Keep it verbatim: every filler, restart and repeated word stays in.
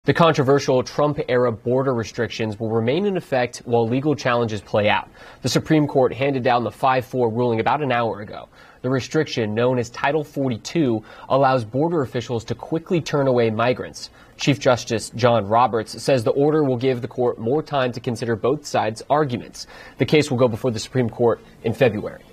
The controversial Trump-era border restrictions will remain in effect while legal challenges play out. The Supreme Court handed down the five four ruling about an hour ago. The restriction, known as Title forty-two, allows border officials to quickly turn away migrants. Chief Justice John Roberts says the order will give the court more time to consider both sides' arguments. The case will go before the Supreme Court in February.